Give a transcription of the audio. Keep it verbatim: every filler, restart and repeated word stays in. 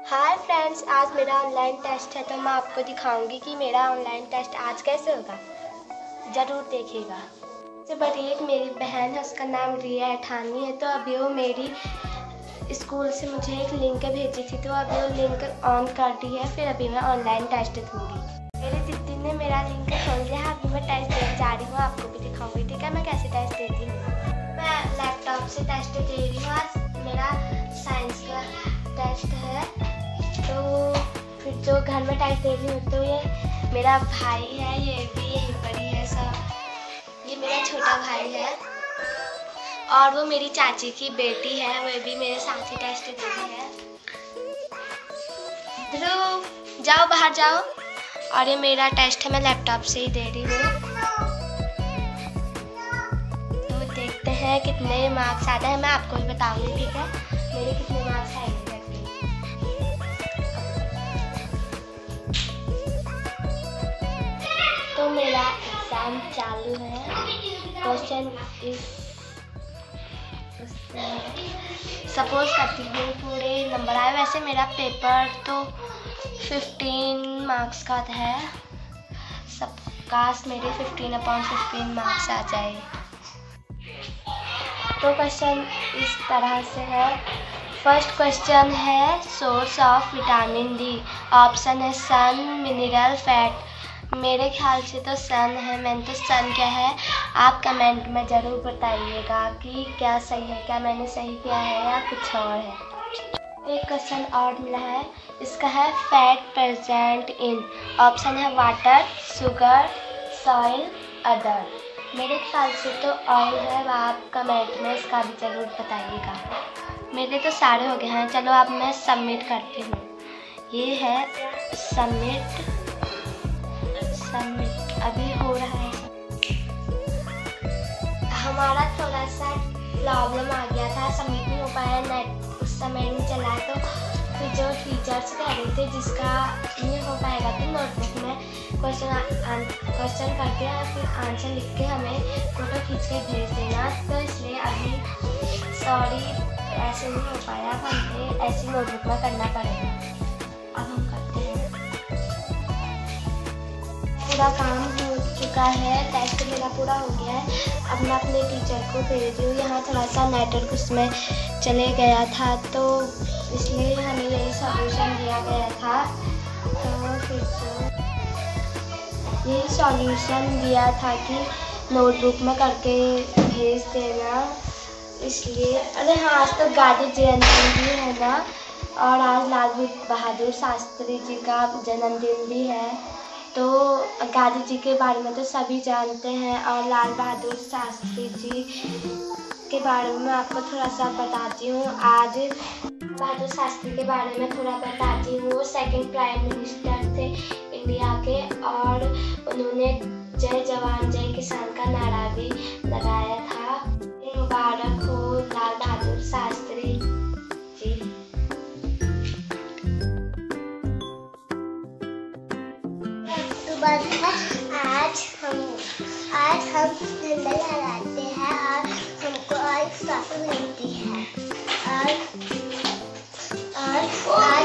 Hi friends, आज मेरा online test है तो मैं आपको दिखाऊंगी कि मेरा ऑनलाइन टेस्ट आज कैसे होगा। ज़रूर देखिएगा। सबसे बड़ी एक मेरी बहन है, उसका नाम रिया अठानी है। तो अभी वो मेरी स्कूल से मुझे एक लिंक भेजी थी, तो अभी वो लिंक ऑन कर दी है। फिर अभी मैं ऑनलाइन टेस्ट दूँगी। मेरे दीदी ने मेरा लिंक खोल दिया है। अभी मैं टेस्ट देने जा रही हूँ, आपको भी दिखाऊँगी। ठीक है, मैं कैसे टेस्ट देती हूँ। मैं लैपटॉप से टेस्ट दे रही हूँ। आज मेरा साइंस का टेस्ट है। तो फिर जो घर में टेस्ट दे रही हूँ, तो ये मेरा भाई है, ये भी यहीं पर ही है सब। ये मेरा छोटा भाई है और वो मेरी चाची की बेटी है, वो भी मेरे साथ ही टेस्ट दे रही है। ध्रुव, जाओ बाहर जाओ। और ये मेरा टेस्ट है, मैं लैपटॉप से ही दे रही हूँ। तो देखते हैं कितने मार्क्स आते हैं, मैं आपको भी बताऊंगी। ठीक है, मेरे कितने मार्क्स आएंगे। तो मेरा एग्ज़ाम चालू है। क्वेश्चन इस सपोज करती हूँ पूरे नंबर आए। वैसे मेरा पेपर तो फिफ्टीन मार्क्स का है। सब काश मेरे फिफ्टीन अपॉन फिफ्टीन मार्क्स आ जाए। तो क्वेश्चन इस तरह से है। फर्स्ट क्वेश्चन है source of vitamin D. Option है सन, मिनरल, फैट। मेरे ख्याल से तो सन है। मैंने तो सन क्या है, आप कमेंट में ज़रूर बताइएगा कि क्या सही है, क्या मैंने सही किया है या कुछ और है। एक क्वेश्चन और मिला है, इसका है फैट प्रेजेंट इन। ऑप्शन है वाटर, शुगर, सॉइल, अदर। मेरे ख्याल से तो ऑयल है, आप कमेंट में इसका भी ज़रूर बताइएगा। मेरे तो सारे हो गए हैं। चलो अब मैं सबमिट करती हूँ। ये है सबमिट। सबमिट अभी हो रहा है। हमारा थोड़ा सा प्रॉब्लम आ गया था, सबमिट नहीं हो पाया, नेट उस समय नहीं चला। तो फिर जो टीचर्स कह रहे थे जिसका नहीं हो पाएगा तो नोटबुक में क्वेश्चन क्वेश्चन करके फिर आंसर लिख के हमें फ़ोटो खींच के भेज देना। तो इसलिए अभी सॉरी ऐसे नहीं हो पाया, हमें ऐसी नोटबुक में करना पड़ेगा। अब हम करते हैं। पूरा काम हो चुका है, टेस्ट मेरा पूरा हो गया है। अब मैं अपने टीचर को भेज रही हूँ। यहाँ थोड़ा सा नेटवर्क उसमें चले गया था, तो इसलिए हमें यही सॉल्यूशन दिया गया था। तो फिर से यही सॉल्यूशन दिया था कि नोटबुक में करके भेज देना। इसलिए अरे हाँ, आज तो गांधी जयंती भी है ना, और आज लाल बहादुर शास्त्री जी का जन्मदिन भी है। तो गांधी जी के बारे में तो सभी जानते हैं, और लाल बहादुर शास्त्री जी के बारे में मैं आपको थोड़ा सा बताती हूँ। आज बहादुर शास्त्री के बारे में थोड़ा बताती हूँ। वो सेकंड प्राइम मिनिस्टर थे इंडिया के, और उन्होंने जय जवान जय किसान का नारा भी लगाया था। मुबारक हो लाल बहादुर शास्त्री जी। आज हम आज हम झंडा लहराते हैं और हमको एक ट्रॉफी मिलती है। और और